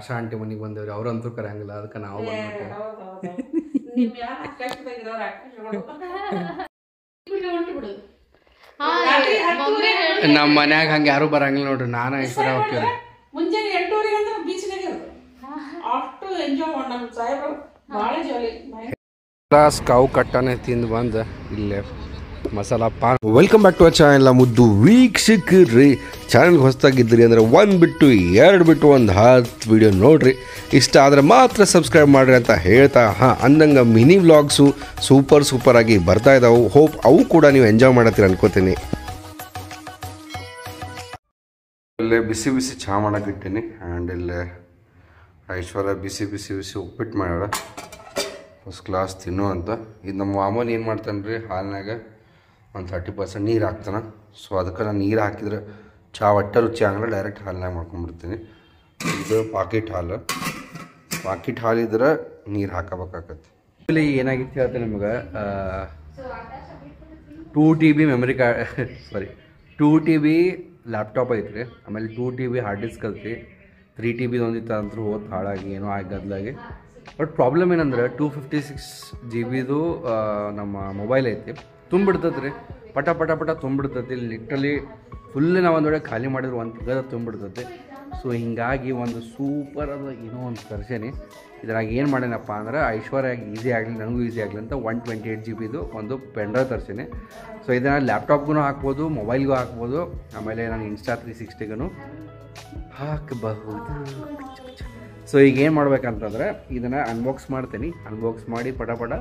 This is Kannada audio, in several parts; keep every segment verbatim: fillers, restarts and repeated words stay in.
ಆಶಾ ಆಂಟಿ ಮನೆಗೆ ಬಂದೇವ್ರಿ ಅವ್ರಂತೂ ಕರೆಯಂಗಿಲ್ಲ ಅದಕ್ಕೆ ನಾವು ಬಂದ್ಬಿಟ್ಟೆ ನಮ್ಮ ಮನ್ಯಾಗ ಹಂಗೆ ಯಾರು ಬರಂಗಿಲ್ಲ ನೋಡ್ರಿ ನಾನು ಐಶ್ವರ್ಯ ಹೋಗ್ತೀವ್ರಿ ಮುಂಜಾನೆ ಎಂಟೂವರೆಗೆ ಅಂದ್ರೆ ಬೀಚ್ನಾಗ ಅಷ್ಟು ಎಂಜಾಯ್ ಮಾಡೋಣ ಸಾಹೇಬ್ರು ಭಾಳ ಜಾಲಿ ಕಾವು ಕಟ್ಟನೆ ತಿಂದು ಬಂದು ಇಲ್ಲೇ masala paan welcome back to a channel ಮುದ್ದು ವೀಕ್ಷಕರ್ರಿ ಚಾನಲ್ಗೆ ಹೊಸದಾಗಿದ್ರಿ ಅಂದರೆ ಒಂದು ಬಿಟ್ಟು ಎರಡು ಬಿಟ್ಟು ಒಂದು ಹತ್ತು ವಿಡಿಯೋ ನೋಡ್ರಿ ಇಷ್ಟ ಆದರೆ ಮಾತ್ರ ಸಬ್ಸ್ಕ್ರೈಬ್ ಮಾಡಿರಿ ಅಂತ ಹೇಳ್ತಾ ಹಾಂ ಅಂದಂಗೆ ಮಿನಿ ವ್ಲಾಗ್ಸು ಸೂಪರ್ ಸೂಪರ್ ಆಗಿ ಬರ್ತಾ ಇದ್ದಾವೆ ಹೋಪ್ ಅವು ಕೂಡ ನೀವು ಎಂಜಾಯ್ ಮಾಡತ್ತೀರ ಅನ್ಕೋತೀನಿ. ಇಲ್ಲೇ ಬಿಸಿ ಬಿಸಿ ಚಹಾ ಮಾಡಕ್ಕೆ ಇಟ್ಟೀನಿ ಆ್ಯಂಡ್ ಇಲ್ಲೇ ಐಶ್ವರ್ಯ ಬಿಸಿ ಬಿಸಿ ಬಿಸಿ ಉಪ್ಪಿಟ್ಟು ಮಾಡ್ಯಾಳ ಫಸ್ಟ್ ಕ್ಲಾಸ್ ತಿನ್ನು ಅಂತ. ಇದು ನಮ್ಮ ಮಾಮೂಲಿ ಏನು ಮಾಡ್ತಾನೆ ರೀ ಹಾಲಿನಾಗ ಒಂದು ಥರ್ಟಿ ಪರ್ಸೆಂಟ್ ನೀರು ಹಾಕ್ತಾನೆ. ಸೊ ಅದಕ್ಕೆ ನಾನು ನೀರು ಹಾಕಿದ್ರೆ ಚಹಾ ಒಟ್ಟ ರುಚಿ ಆಗಲ್ಲ, ಡೈರೆಕ್ಟ್ ಹಾಲಿನಾಗ ಮಾಡ್ಕೊಂಡ್ಬಿಡ್ತೀನಿ. ಇದು ಪಾಕೆಟ್ ಹಾಲು, ಪಾಕೆಟ್ ಹಾಲಿದ್ರೆ ನೀರು ಹಾಕಬೇಕಾಗತ್ತೆ. ಇಲ್ಲಿ ಏನಾಗಿತ್ತು ಹೇಳ್ತೀನಿ ನಿಮಗೆ, two T B memory card sorry two T B laptop ಐತ್ರಿ, ಆಮೇಲೆ two T B hard disk ಐತಿ, ತ್ರೀ ಟಿ ಬಿದು ಒಂದಿತ್ತು ಅಂತೂ ಹೋದ್ ಹಾಳಾಗಿ ಏನೋ ಆಗದ್ಲಾಗಿ. ಬಟ್ ಪ್ರಾಬ್ಲಮ್ ಏನಂದ್ರೆ ಟೂ ಫಿಫ್ಟಿ ಸಿಕ್ಸ್ ಜಿ ಬಿದು ನಮ್ಮ ಮೊಬೈಲ್ ಐತಿ, ತುಂಬಿಡ್ತದೆ ರೀ, ಪಟ ಪಟ ಪಟ ತುಂಬಿಡ್ತೈತಿ. ಲಿಟ್ರಲಿ ಫುಲ್ ನಾವು ಒಂದು ವೇಳೆ ಖಾಲಿ ಮಾಡಿದ್ರೆ ಒಂದು ತಿಂಗಳ ತುಂಬಿಡ್ತೈತಿ. ಸೊ ಹೀಗಾಗಿ ಒಂದು ಸೂಪರ್ ಅದು ಏನೋ ಒಂದು ತರ್ಸೇನಿ. ಇದ್ರಾಗ ಏನು ಮಾಡೇನಪ್ಪ ಅಂದ್ರೆ ಐಶ್ವರ್ಯಾಗಿ ಈಸಿ ಆಗಲಿ ನನಗೂ ಈಸಿ ಆಗಲಿ ಅಂತ ಒನ್ ಟ್ವೆಂಟಿ ಏಯ್ಟ್ ಜಿ ಬಿದು ಒಂದು ಪೆನ್ಡ್ರೈವ್ ತರ್ಸೀನಿ. ಸೊ ಇದನ್ನು ಲ್ಯಾಪ್ಟಾಪ್ಗೂ ಹಾಕ್ಬೋದು, ಮೊಬೈಲ್ಗೂ ಹಾಕ್ಬೋದು, ಆಮೇಲೆ ನಾನು ಇನ್ಸ್ಟಾ ತ್ರೀ ಸಿಕ್ಸ್ಟಿಗೂ ಹಾಕಬಹುದು. ಸೊ ಈಗ ಏನು ಮಾಡ್ಬೇಕಂತಂದ್ರೆ ಇದನ್ನು ಅನ್ಬಾಕ್ಸ್ ಮಾಡ್ತೀನಿ. ಅನ್ಬಾಕ್ಸ್ ಮಾಡಿ ಪಟ ಪಟ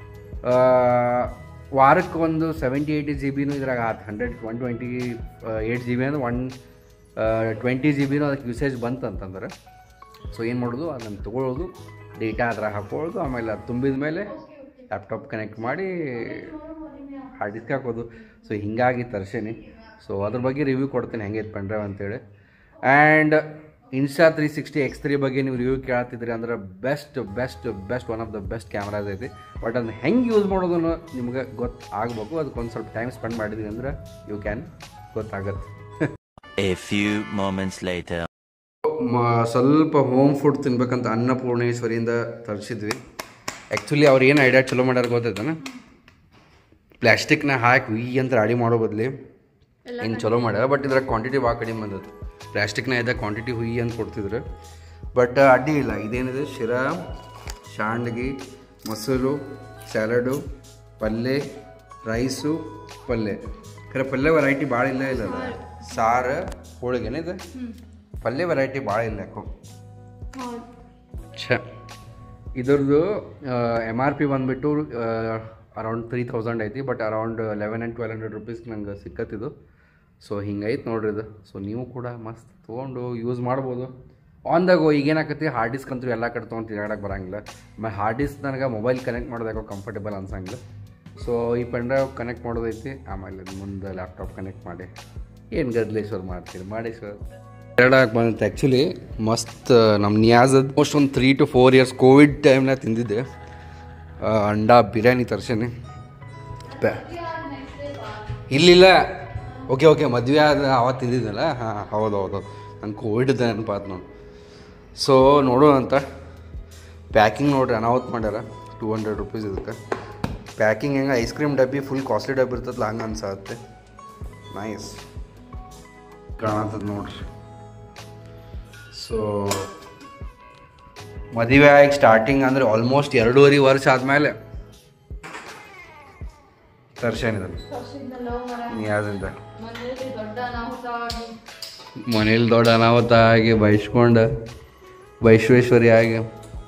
ವಾರಕ್ಕೆ ಒಂದು ಸೆವೆಂಟಿ ಏಯ್ಟಿ ಜಿ ಬಿನೂ ಇದ್ರಾಗ ಆತು, hundred one twenty eight G B ಅಂದರೆ ಒನ್ ಟ್ವೆಂಟಿ ಜಿ ಬಿನೂ ಅದಕ್ಕೆ ಯೂಸೇಜ್ ಬಂತು ಅಂತಂದ್ರೆ ಸೊ ಏನು ಮಾಡೋದು, ಅದನ್ನು ತೊಗೊಳ್ಳೋದು, ಡೇಟಾ ಅದ್ರಾಗ ಹಾಕೊಳ್ಳೋದು, ಆಮೇಲೆ ಅದು ತುಂಬಿದ ಮೇಲೆ ಲ್ಯಾಪ್ಟಾಪ್ ಕನೆಕ್ಟ್ ಮಾಡಿ ಹಾರ್ಡ್ ಡಿಸ್ಕ್ ಹಾಕೋದು. ಸೊ ಹೀಗಾಗಿ ತರ್ಸೇನಿ. ಸೊ ಅದ್ರ ಬಗ್ಗೆ ರಿವ್ಯೂ ಕೊಡ್ತೀನಿ ಹೆಂಗೈತೆ ಪೆನ್ಡ್ರೈವ್ ಅಂತೇಳಿ. And insta three sixty X three ಬಗ್ಗೆ ನೀವು ರಿವ್ಯೂ ಕೇಳ್ತಿದ್ರಿ ಅಂದ್ರೆ best best best one of the best cameras ಐತಿ. ಬಟ್ ಅದನ್ನ ಹೆಂಗೆ ಯೂಸ್ ಮಾಡೋದನ್ನು ನಿಮ್ಗೆ ಗೊತ್ತಾಗಬೇಕು. ಅದಕ್ಕೊಂದು ಸ್ವಲ್ಪ ಟೈಮ್ ಸ್ಪೆಂಡ್ ಮಾಡಿದ್ವಿ ಅಂದ್ರೆ ಯು ಕ್ಯಾನ್ ಗೊತ್ತಾಗತ್ತೆ. A few moments later. ಸ್ವಲ್ಪ ಹೋಮ್ ಫುಡ್ ತಿನ್ಬೇಕಂತ ಅನ್ನಪೂರ್ಣೇಶ್ವರಿಯಿಂದ ತರಿಸಿದ್ವಿ. ಆ್ಯಕ್ಚುಲಿ ಅವ್ರು ಏನು ಐಡಿಯಾ ಚಲೋ ಮಾಡ್ಯಾರ ಗೊತ್ತೈತಾನ, ಪ್ಲಾಸ್ಟಿಕ್ನ ಹಾಕಿ ಉಯ್ ಅಂತ ರಾಡಿ ಮಾಡೋ ಬದಲಿ ಏನು ಚಲೋ ಮಾಡ್ಯಾರ. ಬಟ್ ಇದ್ರಾಗ ಕ್ವಾಂಟಿಟಿ ಭಾಳ ಕಡಿಮೆ ಬಂದದ್ದು. ಪ್ಲಾಸ್ಟಿಕ್ನ ಇದ್ದ ಕ್ವಾಂಟಿಟಿ ಹುಯಿ ಅಂತ ಕೊಡ್ತಿದ್ರು. ಬಟ್ ಅಡ್ಡಿ ಇಲ್ಲ, ಇದೇನಿದೆ ಶಿರಾ, ಶಾಂಡ್ಗಿ, ಮೊಸರು, ಸ್ಯಾಲಡು, ಪಲ್ಯ, ರೈಸು, ಪಲ್ಯ. ಖರೆ ಪಲ್ಯ ವೆರೈಟಿ ಭಾಳ ಇಲ್ಲ ಇಲ್ಲಲ್ಲ, ಸಾರು, ಹೋಳಿಗೆನಿದೆ, ಪಲ್ಯ ವೆರೈಟಿ ಭಾಳ ಇಲ್ಲ ಯಾಕೋ. ಛ ಇದ್ರದ್ದು ಎಮ್ ಆರ್ ಪಿ ಬಂದುಬಿಟ್ಟು ಅರೌಂಡ್ ತ್ರೀ ತೌಸಂಡ್ ಐತಿ. But around eleven and twelve hundred rupees ನಂಗೆ ಸಿಕ್ಕತ್ತಿದ್ದು. ಸೊ ಹಿಂಗೈತೆ ನೋಡ್ರಿ ಇದು. ಸೊ ನೀವು ಕೂಡ ಮಸ್ತ್ ತೊಗೊಂಡು ಯೂಸ್ ಮಾಡ್ಬೋದು. ಆನ್ ದ ಗೋ ಈಗೇನಾಕತಿ ಹಾರ್ಡ್ ಡಿಸ್ಕ್ ಅಂತೂ ಎಲ್ಲ ಕಡೆ ತೊಗೊಂಡು ತಿರುಗಾಡಕ್ಕೆ ಬರೋಂಗಿಲ್ಲ. ಆಮೇಲೆ ಹಾರ್ಡ್ ಡಿಸ್ಕ್ ನನಗೆ ಮೊಬೈಲ್ ಕನೆಕ್ಟ್ ಮಾಡೋದಾಗೋ ಕಂಫರ್ಟೇಬಲ್ ಅನ್ಸಂಗಿಲ್ಲ. ಸೊ ಈ ಪೆನ್ಡ್ರೈವ್ ಕನೆಕ್ಟ್ ಮಾಡೋದೈತಿ, ಆಮೇಲೆ ಮುಂದೆ ಲ್ಯಾಪ್ಟಾಪ್ ಕನೆಕ್ಟ್ ಮಾಡಿ ಏನು ಗದ್ಲೇಶ್ವರ್ ಮಾಡ್ತೀರಿ ಮಾಡಿ ಸರ್ ಹೇಳಕ್ಕೆ ಬಂದಿತ್ತು. ಆ್ಯಕ್ಚುಲಿ ಮಸ್ತ್ ನಮ್ಮ ನಿಯಾಜದ್ ಮೋಸ್ಟ್ ಒಂದು three to four years Covid ಟೈಮ್ನಾಗ ತಿಂದಿದ್ದೆ ಅಂಡಾ ಬಿರಿಯಾನಿ ತರ್ಸೇನಿ. ಇಲ್ಲಿಲ್ಲ ಓಕೆ ಓಕೆ ಮದುವೆ ಆದ ಅವತ್ತು ತಿಂದಿದ್ದಲ್ಲ, ಹಾಂ ಹೌದು ಹೌದು ನಂಗೆ ಕೋವಿಡ್ದ ನೆನಪಾತು ನೋಡಿ. ಸೊ ನೋಡೋಣ ಅಂತ ಪ್ಯಾಕಿಂಗ್ ನೋಡ್ರಿ ಅನಾಹುತ ಮಾಡ್ಯಾರ. ಟೂ ಹಂಡ್ರೆಡ್ ರುಪೀಸ್ ಇದಕ್ಕೆ ಪ್ಯಾಕಿಂಗ್. ಹೆಂಗೆ ಐಸ್ ಕ್ರೀಮ್ ಡಬ್ಬಿ ಫುಲ್ ಕಾಸ್ಟ್ಲಿ ಡಬ್ಬಿ ಇರ್ತದಲ್ಲ ಹಂಗೆ ಅನ್ಸತ್ತೆ. ನೈಸ್ ಕಾಣತ್ತದ ನೋಡ್ರಿ. ಸೊ ಮದುವೆ ಆಗಿ ಸ್ಟಾರ್ಟಿಂಗ್ ಅಂದರೆ ಆಲ್ಮೋಸ್ಟ್ ಎರಡೂವರೆ ವರ್ಷ ಆದಮೇಲೆ ತರ್ಸೇನಿದೆ ನಿಯಾದಿಂದ. ಮನೇಲಿ ದೊಡ್ಡ ಅನಾಹುತ ಆಗಿ ಬಯಸ್ಕೊಂಡು ಬೈಶ್ವೇಶ್ವರಿ ಆಗಿ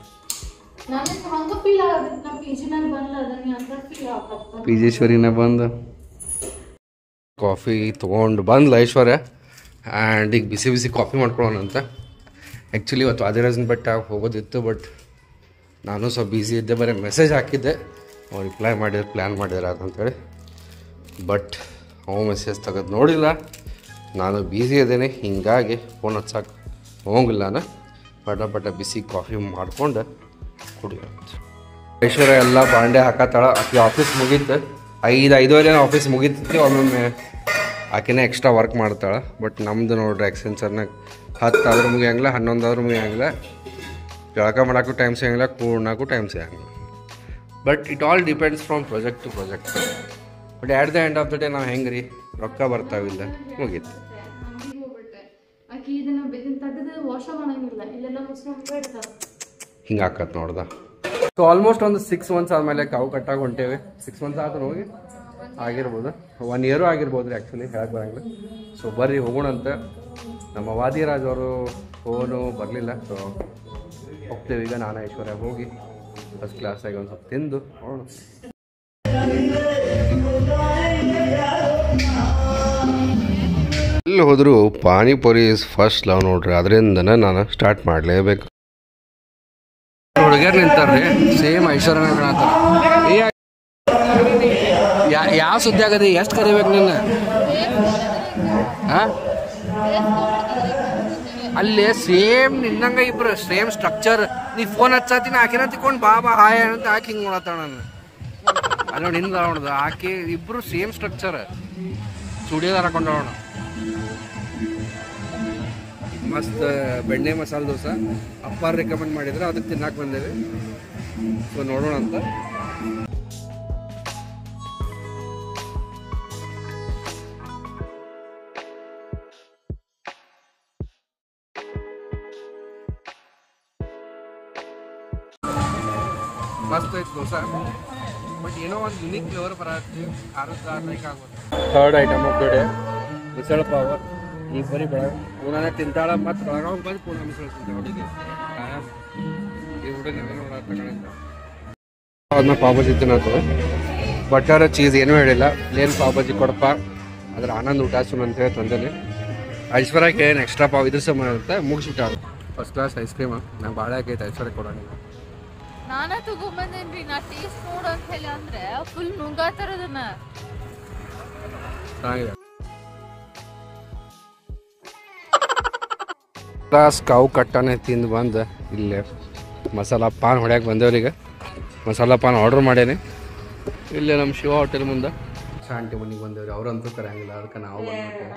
ಪೀಜೇಶ್ವರಿನ ಬಂದು ಕಾಫಿ ತೊಗೊಂಡು ಬಂದ್ಲ ಐಶ್ವರ್ಯ. ಆ್ಯಂಡ್ ಈಗ ಬಿಸಿ ಬಿಸಿ ಕಾಫಿ ಮಾಡ್ಕೊಳ್ಳೋಣ ಅಂತ. ಆ್ಯಕ್ಚುಲಿ ಇವತ್ತು ವಾದಿರಾಜನ ಬೆಟ್ಟ ಹೋಗೋದಿತ್ತು, ಬಟ್ ನಾನು ಸ್ವಲ್ಪ ಬ್ಯುಸಿ ಇದ್ದೆ. ಬರೀ ಮೆಸೇಜ್ ಹಾಕಿದ್ದೆ, ಅವ್ರು ರಿಪ್ಲೈ ಮಾಡಿದ್ರು ಪ್ಲ್ಯಾನ್ ಮಾಡಿದಾರೆ ಅಂತೇಳಿ. ಬಟ್ ಅವು ಮೆಸೇಜ್ ತೆಗೆದು ನೋಡಿಲ್ಲ, ನಾನು ಬ್ಯುಸಿ ಇದ್ದೇನೆ, ಹೀಗಾಗಿ ಫೋನ್ ಹಚ್ಚಕ್ಕೆ ಹೋಗಿಲ್ಲ. ನಾನು ಪಟ ಪಟ ಬಿಸಿ ಕಾಫಿ ಮಾಡ್ಕೊಂಡು ಕುಡಿಯೋಣ. ಐಶ್ವರ್ಯ ಎಲ್ಲ ಬಾಂಡೆ ಹಾಕತ್ತಾಳ. ಆಕೆ ಆಫೀಸ್ ಮುಗೀತು, ಐದು ಐದುವರೆ ಆಫೀಸ್ ಮುಗೀತೈತಿ. ಒಮ್ಮೊಮ್ಮೆ ಆಕೆನೇ ಎಕ್ಸ್ಟ್ರಾ ವರ್ಕ್ ಮಾಡ್ತಾಳೆ. ಬಟ್ ನಮ್ಮದು ನೋಡ್ರಿ ಎಕ್ಸೆನ್ಸರ್ನಾಗ ಹತ್ತು ಆದ್ರೂ ಮುಗಿಯಂಗಿಲ್ಲ, ಹನ್ನೊಂದು ಆದ್ರೂ ಮುಗಿಯಂಗಿಲ್ಲ, ಜಳಕ ಮಾಡೋಕ್ಕೂ ಟೈಮ್ ಸಿಗಂಗಿಲ್ಲ, ಕೂಡಕ್ಕೂ ಟೈಮ್ ಸಿಗಂಗಿಲ್ಲ. But it all depends from project to project. But at the end of the day ನಾವು ಹೆಂಗೆ ರೀ ರೊಕ್ಕ ಬರ್ತಾವಿಲ್ಲ ಮುಗೀತು. ಹಿಂಗೆ ಹಾಕತ್ ನೋಡ್ದ. ಸೊ ಆಲ್ಮೋಸ್ಟ್ ಒಂದು ಸಿಕ್ಸ್ ಮಂತ್ಸ್ ಆದಮೇಲೆ ಕಾವು ಕಟ್ಟಾಗಿ ಹೊಂಟೇವೆ. ಸಿಕ್ಸ್ ಮಂತ್ಸ್ ಆದ್ರೂ ಹೋಗಿ ಆಗಿರ್ಬೋದು, ಒನ್ ಇಯರು ಆಗಿರ್ಬೋದು ರೀ ಆ್ಯಕ್ಚುಲಿ, ಹೇಳಕ್ಕೆ ಬರೋಂಗಿಲ್ಲ. ಸೊ ಬರ್ರಿ ಹೋಗೋಣಂತ. ನಮ್ಮ ವಾದಿರಾಜ್ ಅವರು ಫೋನು ಬರಲಿಲ್ಲ, ಸೊ ಹೋಗ್ತೇವೆ ಈಗ. ನಾನು ಐಶ್ವರ್ಯ ಹೋಗಿ ಫಸ್ಟ್ ಕ್ಲಾಸಾಗಿ ಒಂದು ಸ್ವಲ್ಪ ತಿಂದು ಹೋಗೋಣ. ಎಲ್ಲಿ ಹೋದರೂ ಪಾನಿಪುರಿ ಇಸ್ ಫಸ್ಟ್ ಲವ್ ನೋಡ್ರಿ, ಅದರಿಂದನೇ ನಾನು ಸ್ಟಾರ್ಟ್ ಮಾಡಲೇಬೇಕು. ಹುಡುಗಿಯರು ನಿಂತಾರ್ರಿ, ಸೇಮ್ ಐಶ್ವರ್ಯನ ಕಾಣತ್ತಾರ. ಯಾ ಯಾವ ಸುದ್ದಿ ಆಗದೆ, ಎಷ್ಟು ಕರಿಬೇಕು ನಿನ್ನ? ಹಾಂ, ಅಲ್ಲಿ ಸೇಮ್ ನಿನ್ನಂಗ ಇಬ್ರು ಸೇಮ್ ಸ್ಟ್ರಕ್ಚರ್. ನೀ ಫೋನ್ ಹಚ್ಚತ್ತೀನಿ ಆಕಿನ ತಿಕ್ಕೊಂಡು ಬಾಬಾ ಹಾಯ್ ಅಂತ ಆಕಿ ಹಿಂಗೆ ನೋಡತ್ತಾಳ. ನಾನು ಅಲ್ಲ ನಿಂದ ನೋಡ್ದು ಆಕೆ ಇಬ್ರು ಸೇಮ್ ಸ್ಟ್ರಕ್ಚರ್, ಸ್ಟುಡಿಯೋದಾರ ಹಾಕೊಂಡೋಣ. ಮಸ್ತ್ ಬೆಣ್ಣೆ ಮಸಾಲೆ ದೋಸೆ ಅಪ್ಪಾರು ರೆಕಮೆಂಡ್ ಮಾಡಿದ್ರೆ ಅದಕ್ಕೆ ತಿನ್ನಕ್ಕೆ ಬಂದೇವೆ. ಸೊ ನೋಡೋಣ ಅಂತ. ಮಸ್ತ್ ಐತೆ ದೋಸೆ, ಬಟ್ ಏನೋ ಒಂದು ಯುನಿಕ್ ಫ್ಲೇವರ್ ಬರತ್ತೆ. ಖಾರದ ಲೈಕ್ ಆಗೋದು. Third item of the day misal pav. ಈಗ ಬರೀ ಬೆಳಗ್ಗೆ ಪೂನಾನೇ ತಿಂತಾಳ, ಮತ್ತು ಬೆಳಗಾವ್ ಬಂದು ಪೂನಾ ಮಿಸಳ ತಿಂತಾಳೆ ಹುಡುಗಿ. ಈ ಹುಡುಗಿ ಅದನ್ನ ಪಾವ್ ಭಾಜಿ ತಿನ್ನತ್ತವೆ. ಬಟರ್ ಚೀಸ್ ಏನೂ ಹೇಳಿಲ್ಲ, ಪ್ಲೇನ್ ಪಾವ್ ಭಾಜಿ ಕೊಡಪ್ಪ, ಅದ್ರ ಆನಂದ್ ಊಟ ಸುಮ್ಮನೆ ಅಂತ ಹೇಳಿ ತಂದೇನೆ. ಐಶ್ವರ್ಯಕ್ಕೆ ಏನು ಎಕ್ಸ್ಟ್ರಾ ಪಾವ್ ಇದ್ರ ಸಮ ಅಂತ ಮುಗಿಸ್ಬಿಟ್ಟ. ಫಸ್ಟ್ ಕ್ಲಾಸ್ ಐಸ್ ಕ್ರೀಮ್ ನಂಗೆ ಭಾಳ ಆಗೈತೆ. ಐಶ್ವರ್ಯ ಕೊಡೋಣ. ನಾನ ತಗೊಂಬಂದೇನ್ರಿ, ನಾ ಟೇಸ್ಟ್ ನೋಡು ಅಂತ ಹೇಳಿ ಅಂದ್ರೆ ಫುಲ್ ನುಂಗಾತಾರದನ್ನ. ಚೆನ್ನಾಗಿದೆ. ಕ್ಲಾಸ್ ಕಾವು ಕಟ್ಟನೆ ತಿಂದು ಬಂದು ಇಲ್ಲೇ ಮಸಾಲ ಪಾನ್ ಹೊಡ್ಯಾಕೆ ಬಂದೇವ್ರೀಗ. ಮಸಾಲ ಪಾನ್ ಆರ್ಡ್ರ್ ಮಾಡೇನೆ ಇಲ್ಲೇ ನಮ್ಮ ಶಿವ ಹೋಟೆಲ್ ಮುಂದೆ. ಶಾಂತಿ ಮನೆಗೆ ಬಂದೇವ್ರಿ, ಅವ್ರಂತೂ ಕರೆಯಂಗಿಲ್ಲ, ಅದಕ್ಕೆ ನಾವು ಬಂದ್ಬಿಟ್ಟೆ.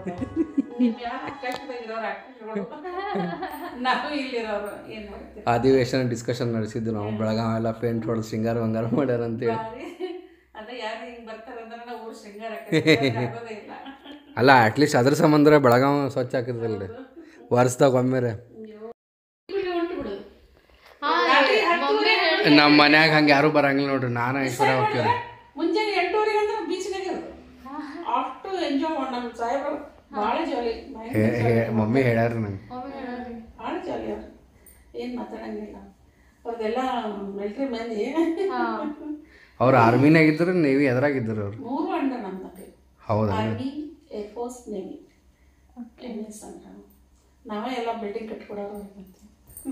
ಅಧಿವೇಶನ ಡಿಸ್ಕಷನ್ ನಡೆಸಿದ್ದು ನಾವು. ಬೆಳಗಾವಿ ಎಲ್ಲ ಪೇಂಟ್ ಹೊಡೆದು ಶೃಂಗಾರ ಬಂಗಾರ ಮಾಡ್ಯಾರ ಅಂತೇಳಿ. ಅಲ್ಲ ಅಟ್ಲೀಸ್ಟ್ ಅದ್ರ ಸಂಬಂಧ ಬೆಳಗಾವಿ ಸ್ವಚ್ಛ ಹಾಕಿದ್ರಲ್ರಿ ವರ್ಷದಾಗ ಒಮ್ಮೆರೆ. ನಮ್ಮ ಮನ್ಯಾಗ ಹಂಗೆ ಯಾರು ಬರಂಗಿಲ್ಲ ನೋಡ್ರಿ, ನಾನು ಐಶ್ವರ್ಯ ಹೋಗ್ತೀವಿ. ಮುಂಜಾನೆ ಎಂಟೂವರೆಗೆ ಅಂದ್ರೆ ಬೀಚ್ನಾಗ ಅಷ್ಟು ಎಂಜಾಯ್ ಮಾಡಿ ನಮ್ಮ ಸಾಹೇಬ್ರು ಭಾಳ ಜಾಲಿ. ಮಮ್ಮಿ ಹೇಳ್ಯಾರ ನಂಗೆ ಭಾಳ ಜಾಲಿ. ಅವ್ರು ಏನು ಮಾತಾಡಂಗಿಲ್ಲ. ಅವ್ರದೆಲ್ಲ ಮಿಲ್ಟ್ರಿ ಮಂದಿ. ಅವ್ರು ಆರ್ಮಿನಾಗಿದ್ರು, ನೇವಿ ಎದ್ರಾಗಿದ್ರು ಅವ್ರು? ಮೂರು ಅಣ್ಣ ನಮ್ಮ ಮಕ್ಕಳು. ಹೌದಾ? Army, air force, navy. M S ಅಂತ ನಾವೇ ಎಲ್ಲ ಬಿಲ್ಡಿಂಗ್ ಕಟ್ಕೊಡೋರು ಇರ್ತೀವಿ.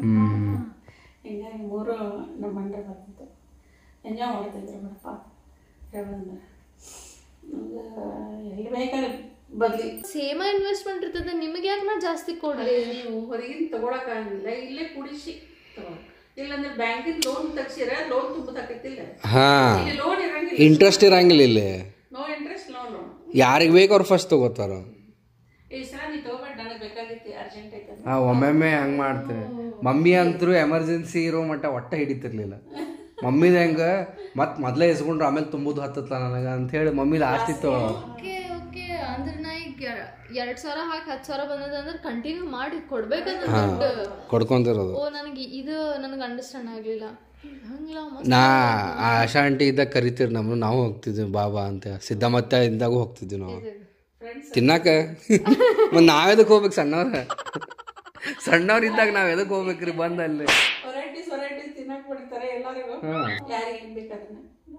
ಹಿಂಗಾಗಿ ಮೂರು ನಮ್ಮ ಅಣ್ಣ ಬರ್ತಿತ್ತು. ಎಂಜಾಯ್ ಮಾಡ್ತಿದ್ರು ಬಿಡಪ್ಪ ಹೇಳಂದ್ರೆ. ನಮ್ಗೆ ಎಲ್ಲಿ ಬೇಕಾದ್ರೆ ಬದ್ಲಿ ಸೇಮ ಇನ್ವೆಸ್ಟ್ಮೆಂಟ್ ಇರ್ತದೆ. ನಿಮಗೆ ಯಾಕೆ ನಾ ಜಾಸ್ತಿ ಕೊಡ್ಲಿ? ನೀವು ಹೊರಗಿನ ತಗೊಳಕ್ಕಾಗಿಲ್ಲ, ಇಲ್ಲೇ ಕುಡಿಸಿ ತಗೊಳ. ಇಲ್ಲಾಂದ್ರೆ ಬ್ಯಾಂಕಿಂದ ಲೋನ್ ತೆಗ್ಸಿರ ಲೋನ್ ತುಂಬದಾಕೈತಿಲ್ಲ. ಹಾಂ, ಲೋನ್ ಇರಂಗಿಲ್ಲ, ಇಂಟ್ರೆಸ್ಟ್ ಇರಂಗಿಲ್ಲ ಇಲ್ಲಿ. No interest loan. ಯಾರಿಗೆ ಬೇಕು ಅವ್ರು ಫಸ್ಟ್ ತಗೋತಾರ. ಈ ಸಲ ನೀ ತಗೋಬೇಡ, ನನಗೆ ಬೇಕಾಗಿತ್ತು, ಅರ್ಜೆಂಟ್ ಐತೆ. ಹಾಂ, ಒಮ್ಮೊಮ್ಮೆ ಹಂಗೆ ಮಾಡ್ತೇವೆ. ಮಮ್ಮಿ ಅಂತರೂ ಎಮರ್ಜೆನ್ಸಿ ಇರೋ ಮಟ್ಟ ಒಟ್ಟ ಹಿಡಿತಿರ್ಲಿಲ್ಲ. ಮಮ್ಮಿದ ಹೆಂಗೆ ಮತ್ತೆ ಮೊದಲೇ ಇಸ್ಕೊಂಡ್ರು ಆಮೇಲೆ ತುಂಬೋದು ಹತ್ತತ್ಲ ನನಗೆ ಅಂತ ಹೇಳಿ ಮಮ್ಮಿ ಲಾಸ್ಟ್ ಇತ್ತು. ಓಕೆ ಓಕೆ ಅಂದ್ರೆ ನಾ ಈಗ ಎರಡು ಸಾವಿರ ಹಾಕಿ ಹತ್ತು ಸಾವಿರ ಬಂದದಂದ್ರೆ ಕಂಟಿನ್ಯೂ ಮಾಡಿ ಕೊಡ್ಬೇಕಂದ್ರೆ ದುಡ್ಡು ಕೊಡ್ಕೊಂತಿರೋದು. ಓ ನನಗೆ ಇದು ನನಗೆ ಅಂಡರ್ಸ್ಟ್ಯಾಂಡ್ ಆಗಲಿಲ್ಲ. ನಾ ಆಶಾ ಆಂಟಿ ಇದ್ದಾಗ ಕರಿತೀರಿ ನಮ್ಮನ್ನು, ನಾವು ಹೋಗ್ತಿದ್ವಿ ಬಾಬಾ ಅಂತ. ಸಿದ್ದಮತ್ತ ಇದ್ದಾಗ ಹೋಗ್ತಿದ್ವಿ ನಾವು ತಿನ್ನಾಕ. ಮತ್ತು ನಾವೆದಕ್ಕೆ ಹೋಗ್ಬೇಕು? ಸಣ್ಣವ್ರ ಸಣ್ಣವ್ರ ಇದ್ದಾಗ ನಾವ್ ಎದಕ್ಕೆ ಹೋಗ್ಬೇಕ್ರಿ? ಬಂದ ಅಲ್ಲಿ ವೆರೈಟೀಸ್ ವೆರೈಟೀಸ್ ತಿನ್ನಕ್ ಬಿಡ್ತಾರೆ ಎಲ್ಲರಿಗೂ, ಯಾರಿಗೆ ಏನ್ ಬೇಕು.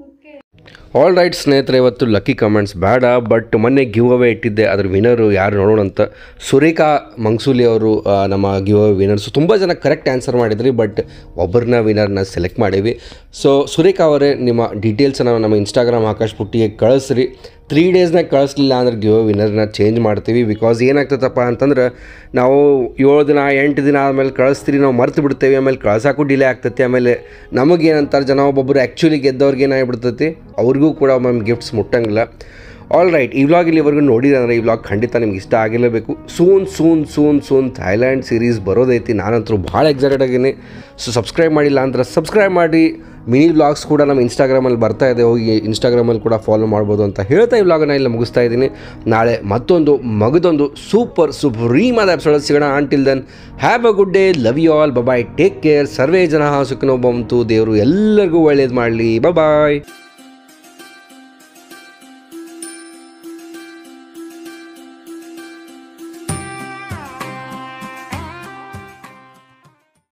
ಆಲ್ ರೈಟ್ ಸ್ನೇಹಿತರೆ, ಇವತ್ತು ಲಕ್ಕಿ ಕಮೆಂಟ್ಸ್ ಬೇಡ, ಬಟ್ ಮೊನ್ನೆ ಗಿವ್ ಅವೇ ಇಟ್ಟಿದ್ದೆ, ಅದ್ರ ವಿನರು ಯಾರು ನೋಡೋಣ ಅಂತ. ಸುರೇಖಾ ಮಂಗ್ಸೂಲಿ ಅವರು ನಮ್ಮ ಗಿವ್ ಅವೇ ವಿನರ್ಸು. ತುಂಬ ಜನ ಕರೆಕ್ಟ್ ಆನ್ಸರ್ ಮಾಡಿದ್ರಿ, ಬಟ್ ಒಬ್ಬರನ್ನ ವಿನರ್ನ ಸೆಲೆಕ್ಟ್ ಮಾಡೀವಿ. ಸೊ ಸುರೇಖಾ ಅವರೇ, ನಿಮ್ಮ ಡೀಟೇಲ್ಸನ್ನು ನಮ್ಮ ಇನ್ಸ್ಟಾಗ್ರಾಮ್ ಆಕಾಶ್ ಪುಟ್ಟಿಗೆ ಕಳಿಸ್ರಿ. ತ್ರೀ ಡೇಸ್ನಾಗ ಕಳಿಸ್ಲಿಲ್ಲ ಅಂದ್ರೆ ಗಿವ್ ಅವೇ ವಿನರ್ನ ಚೇಂಜ್ ಮಾಡ್ತೀವಿ. ಬಿಕಾಸ್ ಏನಾಗ್ತದಪ್ಪ ಅಂತಂದ್ರೆ ನಾವು ಏಳು ದಿನ ಎಂಟು ದಿನ ಆದಮೇಲೆ ಕಳಿಸ್ತೀರಿ, ನಾವು ಮರ್ತು ಬಿಡ್ತೇವೆ, ಆಮೇಲೆ ಕಳ್ಸೋಕ್ಕೂ ಡಿಲೇ ಆಗ್ತೈತಿ. ಆಮೇಲೆ ನಮಗೇನಂತಾರೆ ಜನ, ಒಬ್ಬೊಬ್ಬರು ಆ್ಯಕ್ಚುಲಿ ಗೆದ್ದವ್ರಿಗೆ ಏನಾಗಿಬಿಡ್ತೈತಿ, ಅವ್ರಿಗೂ ಕೂಡ ಮ್ಯಾಮ್ ಗಿಫ್ಟ್ಸ್ ಮುಟ್ಟಂಗಿಲ್ಲ. ಆಲ್ ರೈಟ್, ಈ ವ್ಲಾಗ್ ಇಲ್ಲಿವರೆಗೂ ನೋಡಿದ್ರೆ ಅಂದರೆ ಈ ವ್ಲಾಗ್ ಖಂಡಿತ ನಿಮ್ಗೆ ಇಷ್ಟ ಆಗಿರಲೇಬೇಕು. Soon soon soon soon Thailand series ಬರೋದೈತಿ. ನಾನಂತರೂ ಭಾಳ ಎಕ್ಸೈಟೆಡ್ ಆಗೀನಿ. ಸೊ ಸಬ್ಸ್ಕ್ರೈಬ್ ಮಾಡಿಲ್ಲ ಅಂದ್ರೆ ಸಬ್ಸ್ಕ್ರೈಬ್ ಮಾಡಿ. ಮಿನಿ ವ್ಲಾಗ್ಸ್ ಕೂಡ ನಮ್ಮ ಇನ್ಸ್ಟಾಗ್ರಾಮಲ್ಲಿ ಬರ್ತಾ ಇದೆ, ಹೋಗಿ ಇನ್ಸ್ಟಾಗ್ರಾಮಲ್ಲಿ ಕೂಡ ಫಾಲೋ ಮಾಡ್ಬೋದು ಅಂತ ಹೇಳ್ತಾ ಈ ವ್ಲಾಗನ್ನು ಇಲ್ಲಿ ಮುಗಿಸ್ತಾ ಇದ್ದೀನಿ. ನಾಳೆ ಮತ್ತೊಂದು ಮಗದೊಂದು ಸೂಪರ್ ಸುಪ್ರೀಮಾದ ಎಪಿಸೋಡ್ ಸಿಗೋಣ. Until then have a good day, love you all, bye, take care, ಸರ್ವೇ ಜನ ಸುಖಿನೋ ಭವಂತು. ದೇವರು ಎಲ್ಲರಿಗೂ ಒಳ್ಳೇದು ಮಾಡಲಿ. ಬಾಯ್.